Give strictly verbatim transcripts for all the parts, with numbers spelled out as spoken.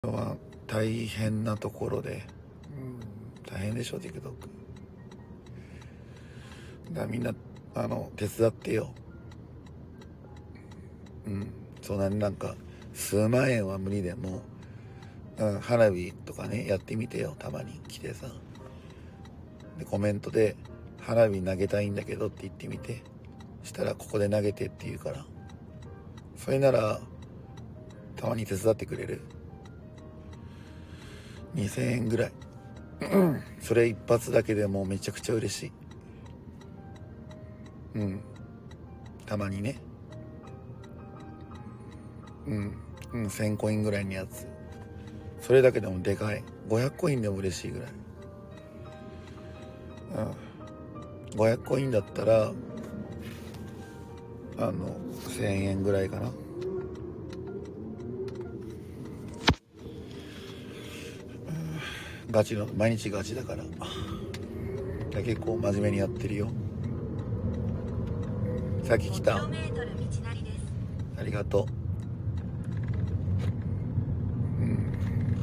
は大変なところで、うん、大変でしょ TikTok だからみんなあの手伝ってよ。うんそんなになんか数万円は無理でも、うん、花火とかねやってみてよ。たまに来てさでコメントで花火投げたいんだけどって言ってみて、したらここで投げてって言うから、それならたまに手伝ってくれる。にせんえんぐらいそれ一発だけでもめちゃくちゃ嬉しい。うんたまにね、うんうんせんコインぐらいのやつ、それだけでもでかい。ごひゃくコインでも嬉しいぐらい。うんごひゃくコインだったらあのせんえんぐらいかな。ガチの毎日ガチだから結構真面目にやってるよ。さっき来た。ありがとう。うん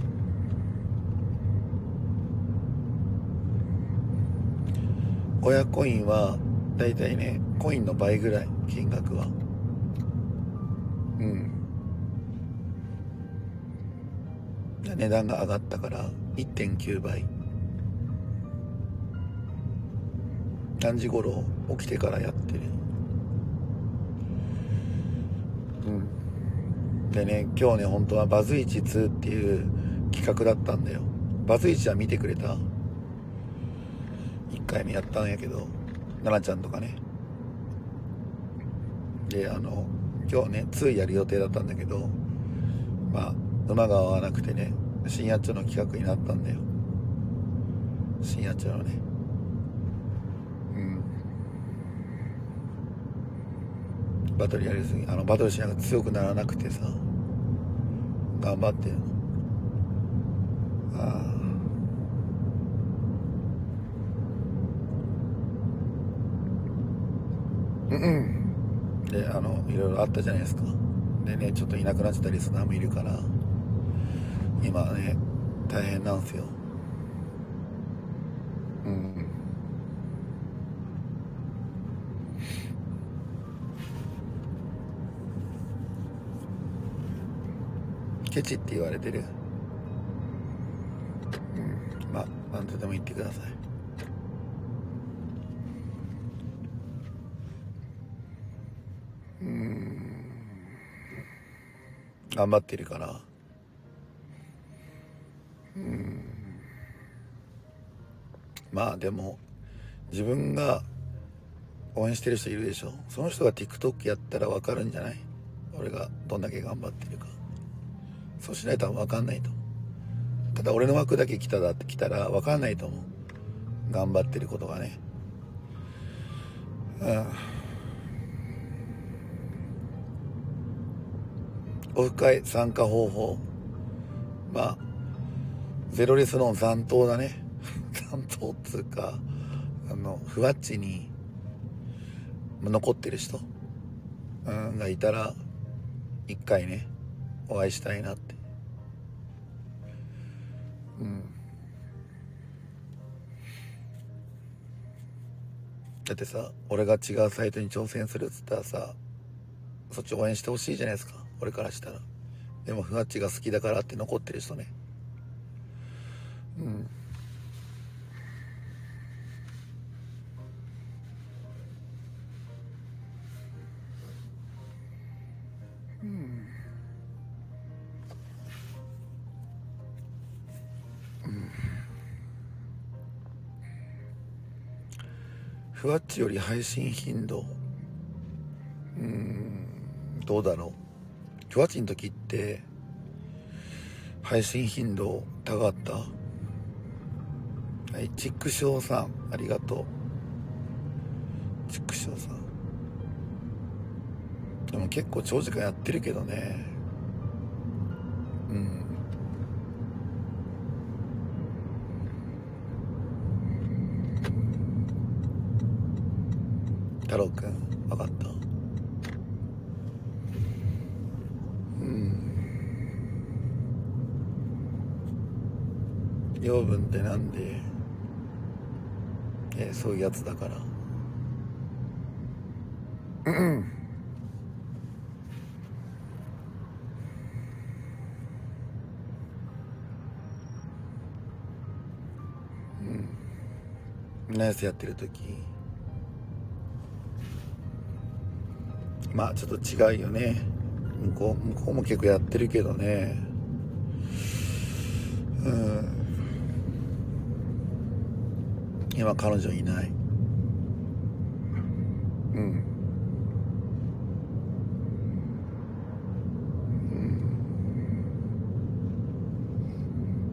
ごひゃくコインはだいたいねコインの倍ぐらい金額は。うん値段が上がったから いってんきゅうばい。何時頃起きてからやってる。うんでね今日ね本当はバズイチにっていう企画だったんだよ。バズイチは見てくれた？いっかいめやったんやけど奈々ちゃんとかねであの今日ねにやる予定だったんだけど、まあ馬が合わなくてね深夜町の企画になったんだよ。深夜町のねうんバトルやりすぎ、あのバトルしながら強くならなくてさ頑張ってよ。ああうんうんであのいろいろあったじゃないですか。でねちょっといなくなってたリスナーもいるから今ね大変なんすよ。うんケチって言われてる。うんまあ何とでも言ってください。うん頑張ってるからうんまあでも自分が応援してる人いるでしょ。その人が TikTok やったら分かるんじゃない？俺がどんだけ頑張ってるか。そうしないと分かんないと。ただ俺の枠だけ来ただって来たら分かんないと思う。頑張ってることがね。うんオフ会参加方法、まあゼロレスの残党だね残党っつうかあのふわっちに残ってる人、うん、がいたら一回ねお会いしたいなって。うんだってさ俺が違うサイトに挑戦するっつったらさそっち応援してほしいじゃないですか俺からしたら。でもふわっちが好きだからって残ってる人ね。うんふわっちより配信頻度うーんどうだろう。ふわっちの時って配信頻度高かった？はい、チックショーさんありがとう。チックショーさんでも結構長時間やってるけどね。うん太郎くん分かった。うん養分ってなんで、えー、そういうやつだからうんナイスやってる時、まあちょっと違うよね。向こう向こうも結構やってるけどね。うん今彼女いない。うん、うん、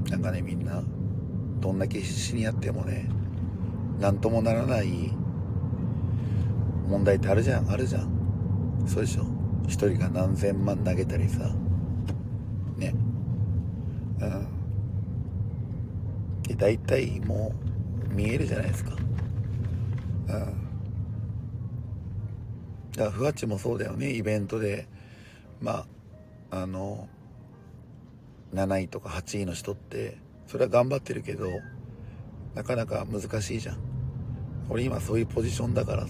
なんかね、みんなどんだけ必死にやってもね、なんともならない問題ってあるじゃんあるじゃん。そうでしょ。一人が何千万投げたりさね。うんで大体もう見えるじゃないですか。うんだからふわっちもそうだよね。イベントでまああのなないとかはちいの人ってそれは頑張ってるけどなかなか難しいじゃん。俺今そういうポジションだからさ。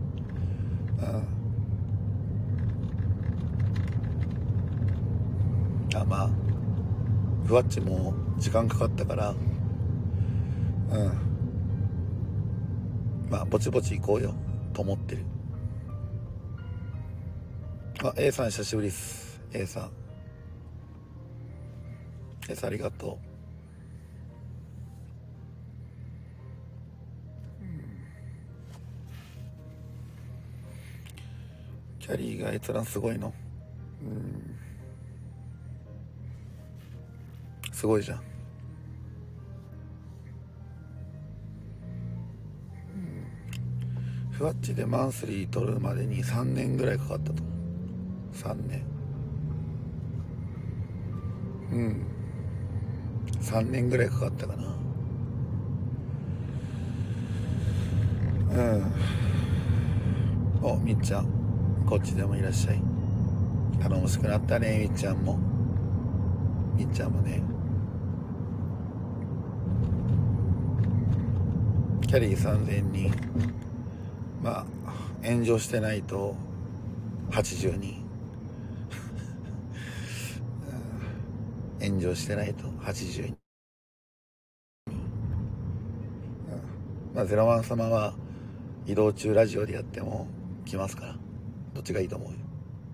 うんあまあふわっちも時間かかったからうんまあぼちぼち行こうよと思ってる。あ A さん久しぶりっす。 A さん A さんありがとう。キャリーが閲覧すごいの。うんすごいじゃん。ふわっちでマンスリー取るまでにさんねんぐらいかかったと思う。さんねんうんさんねんぐらいかかったかな。うんおみっちゃんこっちでもいらっしゃい。頼もしくなったね。みっちゃんもみっちゃんもね。キャリーさんぜんにんまあ炎上してないとはちじゅうにん炎上してないとはちじゅうにん、うん、まあゼロワン様は移動中ラジオでやっても来ますからどっちがいいと思うよ。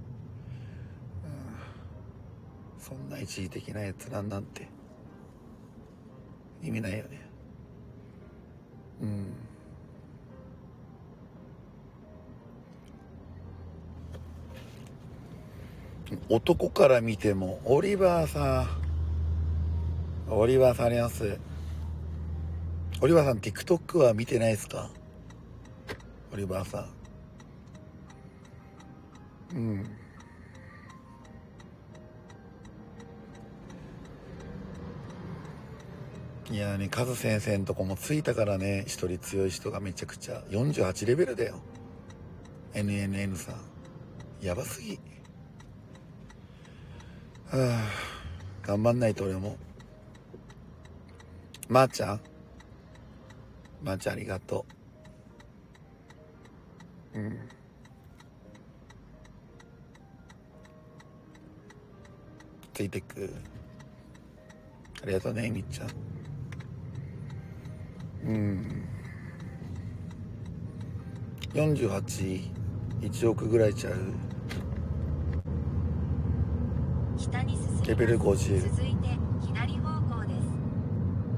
そんな一時的な閲覧なんて意味ないよね。うん男から見てもオリバーさんオリバーさんあります。オリバーさん TikTok は見てないですか。オリバーさんうんいやね、カズ先生のとこもついたからね。一人強い人がめちゃくちゃよんじゅうはちレベルだよ。 エヌエヌエヌ さんやばすぎ。はあ頑張んないと俺も。まー、あ、ちゃんまー、あ、ちゃんありがとう。うんついてく。ありがとうねみっちゃん。うんよんじゅうはち、いちおくぐらいちゃう。レベルごじゅう。続いて左方向です。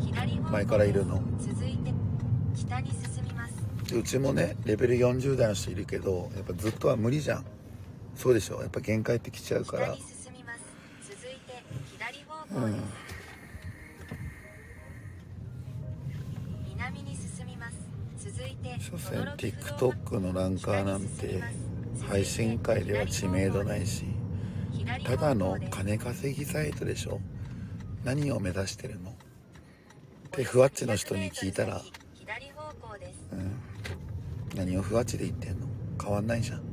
左方向前からいるの。続いて北に進みます。うちもねレベルよんじゅう代の人いるけどやっぱずっとは無理じゃん。そうでしょ。やっぱ限界ってきちゃうから。北に進みます。続いて左方向です。うん南に進みます。続いて所詮 TikTok のランカーなんて配信会では知名度ないし、ただの金稼ぎサイトでしょ。何を目指してるのってふわっちの人に聞いたら、うん、何をふわっちで言ってんの変わんないじゃん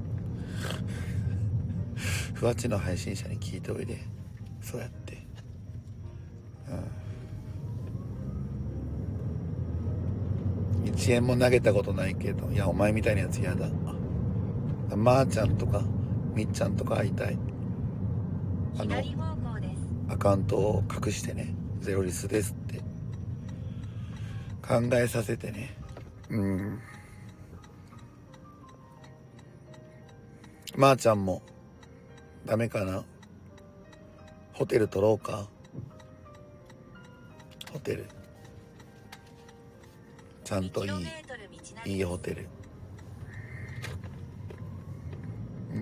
ふわっちの配信者に聞いておいで。そうやって、うんちえんも投げたことないけど、いやお前みたいなやつ嫌だ。まーちゃんとかみっちゃんとか会いたい。あのアカウントを隠してね、ゼロリスですって考えさせてね。うん、まーちゃんもダメかな。ホテル取ろうか。ホテルちゃんといいいいホテル。うん、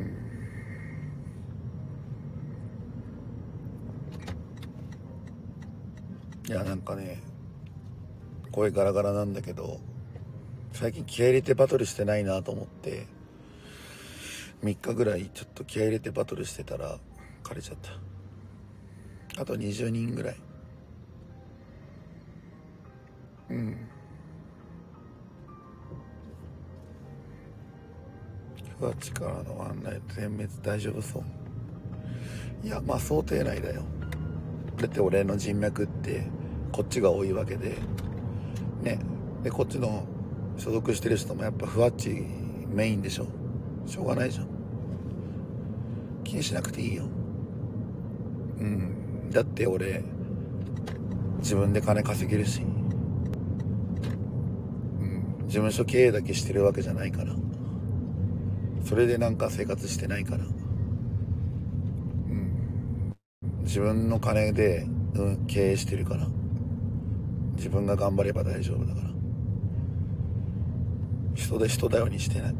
いやなんかね、声ガラガラなんだけど、最近気合い入れてバトルしてないなと思ってみっかぐらいちょっと気合い入れてバトルしてたら枯れちゃった。あとにじゅうにんぐらい。うん、ふわちからのワンナイト全滅大丈夫そう。いやまあ想定内だよ。だって俺の人脈ってこっちが多いわけでね。でこっちの所属してる人もやっぱふわっちメインでしょ。しょうがないじゃん。気にしなくていいよ。うん、だって俺自分で金稼げるし、うん、事務所経営だけしてるわけじゃないから、それでなんか生活してないから、うん、自分の金で、うん、経営してるから、自分が頑張れば大丈夫だから、人で人だようにしてない。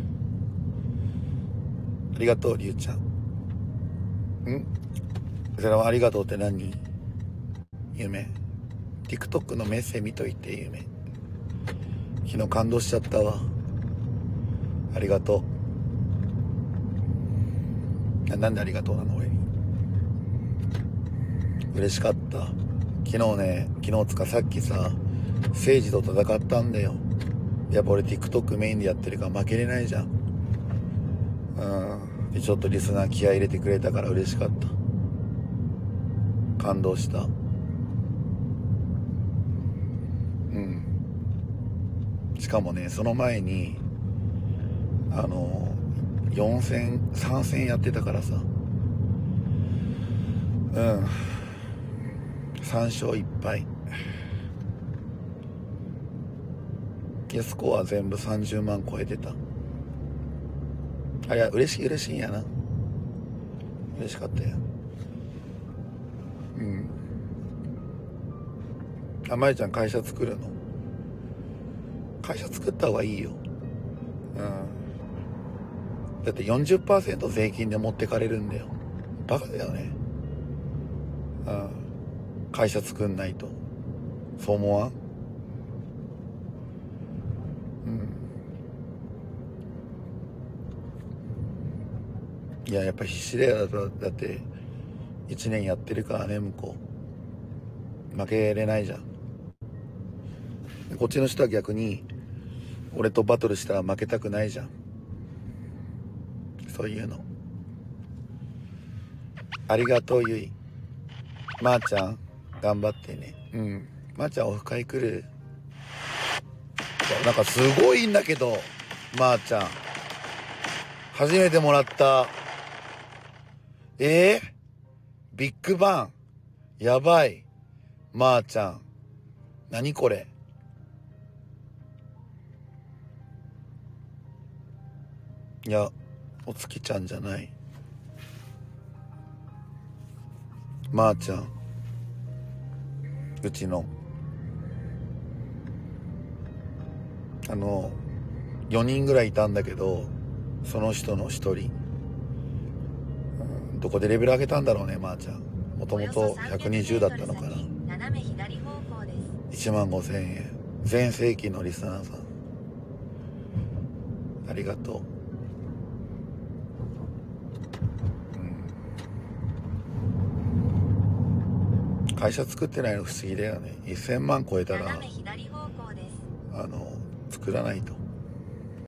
ありがとうりゅうちゃん。んそれはありがとうって何？夢 TikTok のメッセ見といて。夢昨日感動しちゃったわ。ありがとう。なんでありがとうなの俺に。嬉しかった。昨日ね、昨日つかさっきさ、誠治と戦ったんだよ。やっぱ俺 TikTok メインでやってるから負けれないじゃん。うんでちょっとリスナー気合い入れてくれたから嬉しかった。感動した。うん。しかもね、その前にあのよん戦さん戦やってたからさ、うんさん勝いっぱい。いやスコア全部さんじゅうまん超えてた。あ、いや嬉しい嬉しいんやな。嬉しかったよ。うん。あ、まゆちゃん会社作るの？会社作った方がいいよ。うん。だって よんじゅっパーセント 税金で持ってかれるんだよ。バカだよね。うん。会社作んないと。そう思わん？うん。いや、やっぱ必死だよ。だっていちねんやってるからね、向こう。負けれないじゃん。こっちの人は逆に俺とバトルしたら負けたくないじゃん。そういうの。ありがとうゆい。まーちゃん頑張ってね。うん。まーちゃんオフ会来る？なんかすごいんだけど、まーちゃん初めてもらった。えー、ビッグバンやばい。まーちゃん何これ。いやお月ちゃんじゃない。まーちゃんうちのあのよにんぐらいいたんだけど、その人のひとり、うん、どこでレベル上げたんだろうね。まーちゃんもともとひゃくにじゅうだったのかな。いちまんごせんえん。全盛期のリスナーさんありがとう。会社作ってないの不思議だよね。せんまん超えたらあの作らないと。